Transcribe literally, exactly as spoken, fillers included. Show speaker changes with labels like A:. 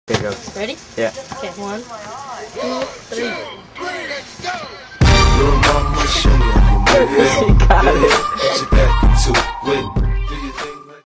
A: Here goes.
B: Ready?
A: Yeah.
B: Okay, one, two, three.
A: You got it.